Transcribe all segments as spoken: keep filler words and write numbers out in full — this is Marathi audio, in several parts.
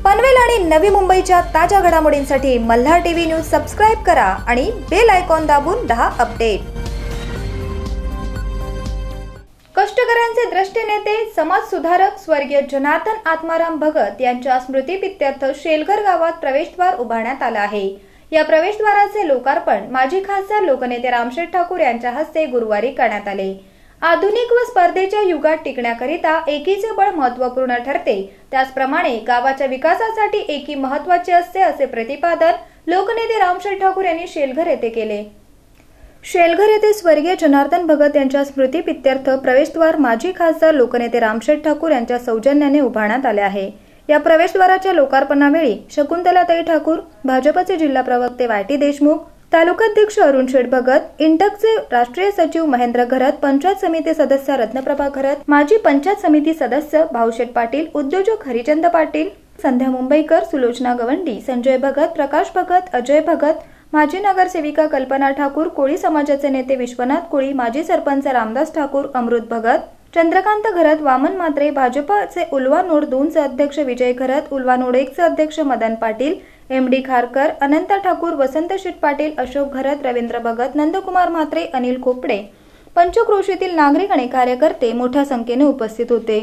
पनवेल आणि नवी मुंबईच्या ताज्या घडामोडींसाठी मल्हार टीव्ही न्यूज सबस्क्राइब करा आणि बेल आयकॉन दाबून रहा अपडेट। कष्टकऱ्यांचे द्रष्टे नेते समाज सुधारक स्वर्गीय जनार्दन आत्माराम भगत यांच्या स्मृतीप्रीत्यर्थ शेलघर गावात प्रवेशद्वार उभारण्यात आले आहे। या प्रवेशद्वाराचे लोकार्पण माजी खासदार लोकनेते रामशेठ ठाकूर यांच्या हस्ते गुरुवारी करण्यात आले। आधुनिक व स्पर्धेच्या युगात टिकण्याकरिता एकीचे बळ महत्त्वपूर्ण ठरते, त्याचप्रमाणे गावाच्या विकासासाठी एकी महत्त्वाचे असते, असे प्रतिपादन लोकनेते रामशेठ ठाकूर यांनी शेलघर येथे केले। शेलघर येथे स्वर्गीय जनार्दन भगत यांच्या स्मृतीप्रीत्यर्थ प्रवेशद्वार माजी खासदार लोकनेते रामशेठ ठाकूर यांच्या सौजन्याने उभारण्यात आले आहे। या प्रवेशद्वाराच्या लोकार्पणावेळी शकुंतलाताई ठाकूर, भाजपचे जिल्हा प्रवक्ते वाय टी देशमुख, तालुकाध्यक्ष अरुण शेठ भगत, इंटकचे राष्ट्रीय सचिव महेंद्र घरत, पंचायत समिती सदस्य रत्नप्रभा घरत, माजी पंचायत समिती सदस्य भाऊशेठ पाटील, उद्योजक हरिचंद पाटील, संध्या मुंबईकर, सुलोचना गवंडी, संजय भगत, प्रकाश भगत, अजय भगत, माजी नगरसेविका कल्पना ठाकूर, कोळी समाजाचे नेते विश्वनाथ कोळी, माजी सरपंच रामदास ठाकूर, अमृत भगत, चंद्रकांत घरत, वामन मात्रे, भाजपचे उल्वा नोड दोनचे अध्यक्ष विजय घरत, उल्वा नोड एकचे अध्यक्ष मदन पाटील, एम डी खारकर, अनंता ठाकूर, वसंत शेठ पाटील, अशोक घरत, रवींद्र भगत, नंदकुमार म्हात्रे, अनिल खोपडे, पंचक्रोशीतील नागरिक आणि कार्यकर्ते मोठ्या संख्येने उपस्थित होते।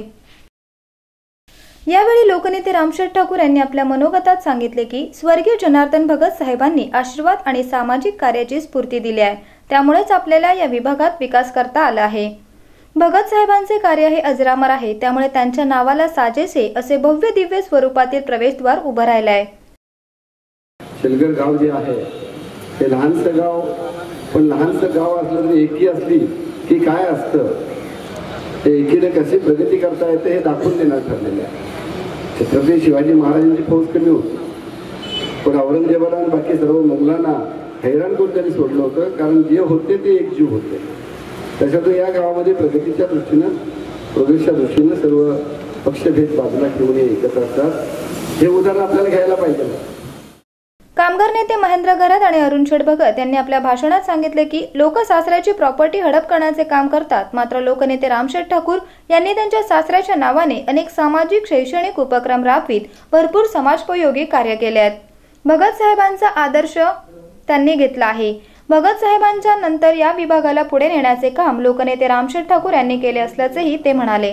यावेळी लोकनेते रामशेठ ठाकूर यांनी आपल्या मनोगतात सांगितले की स्वर्गीय जनार्दन भगत साहेबांनी आशीर्वाद आणि सामाजिक कार्याची स्फूर्ती दिली आहे, त्यामुळेच आपल्याला या विभागात विकास करता आला आहे। भगत साहेबांचे कार्य हे अजरामर आहे, त्यामुळे त्यांच्या नावाला साजेसे असे भव्य दिव्य स्वरूपातील प्रवेशद्वार उभं राहिले आहे। शेलघर गाव जे आहे ते लहानसं गाव, पण लहानसं गाव असलं तरी एकी असली की काय असतं, ते एकीने कशी प्रगती करता येते हे दाखवून देण्यात ठरलेले आहे। छत्रपती शिवाजी महाराजांची फौज कमी होती, पण औरंगजेबाला आणि बाकी सर्व मुघलांना हैराण करून त्यांनी सोडलं होतं, कारण जे होते ते एकजीव होते। त्याच्यातून या गावामध्ये प्रगतीच्या दृष्टीनं प्रोग्रेसच्या दृष्टीनं सर्व पक्षभेद बाजूला ठेवून एकत्र असतात, हे उदाहरण आपल्याला घ्यायला पाहिजे। कामगार नेते महेंद्र घरत आणि अरुण शेठ भगत यांनी आपल्या भाषणात सांगितले की लोक सासऱ्याची प्रॉपर्टी हडप करण्याचे काम करतात, मात्र लोकनेते रामशेठ ठाकूर यांनी त्यांच्या सासऱ्याच्या नावाने अनेक सामाजिक शैक्षणिक उपक्रम राबवित भरपूर समाजोपयोगी कार्य केले आहेत। भगत साहेबांचा आदर्श त्यांनी घेतला आहे। भगत साहेबांच्या नंतर या विभागाला पुढे नेण्याचे काम लोकनेते रामशेठ ठाकूर यांनी केले असल्याचेही ते म्हणाले।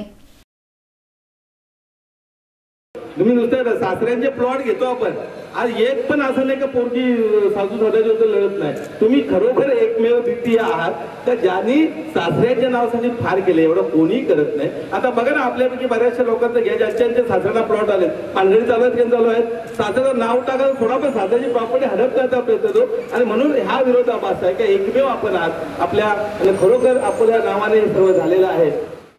तुम्ही नुसतं सासऱ्यांचे प्लॉट घेतो आपण, आज एक पण असं नाही का पोरगी सासू स्वतःच्या लढत नाही। तुम्ही खरोखर एकमेव द्वितीय आहात का ज्यांनी सासऱ्याच्या नावासाठी फार केले, एवढं कोणी करत नाही। आता बघा ना, आपल्यापैकी बऱ्याचशा लोकांचं घ्या, ज्यांच्या सासऱ्याला प्लॉट आले, पानगडी चालू आहेत, चालू आहेत, सासऱ्याचं नाव टाका, थोडा पण सासऱ्याची प्रॉपर्टी हडप करता प्रयत्न होतो, आणि म्हणून हा विरोधाभास आहे की एकमेव आपण आहात आपल्या, आणि खरोखर आपल्या नावाने सर्व झालेलं आहे।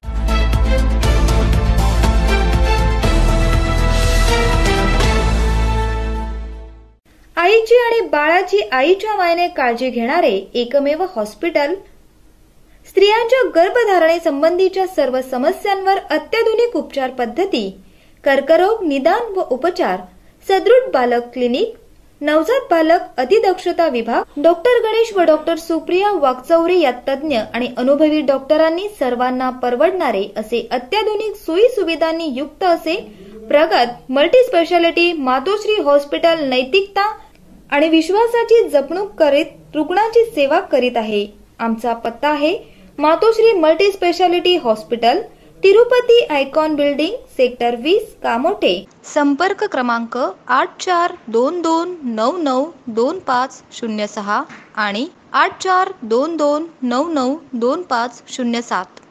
आईची आणि बाळाची आईच्या मायेने काळजी घेणारे एकमेव हॉस्पिटल, स्त्रियांच्या गर्भधारणे संबंधीच्या सर्व समस्यांवर अत्याधुनिक उपचार पद्धती, कर्करोग निदान व उपचार, सदृढ बालक क्लिनिक, नवजात बालक अतिदक्षता विभाग, डॉक्टर गणेश व डॉक्टर सुप्रिया वाकचौरे या तज्ञ आणि अनुभवी डॉक्टरांनी सर्वांना परवडणारे असे अत्याधुनिक सोयी सुविधांनी युक्त असे प्रगत मल्टी स्पेशालिटी मातोश्री हॉस्पिटल नैतिकता आणि विश्वासाची जपणूक करीत रुग्णांची सेवा करीत आहे। आमचा पत्ता आहे Matoshri multi speciality hospital, Tirupati icon building, sector वीस, कामोठे। संपर्क क्रमांक आठ चार दोन दोन नऊ नऊ दोन पाच शून्य सहा आणि आठ चार दोन दोन नऊ नऊ दोन पाच शून्य सात।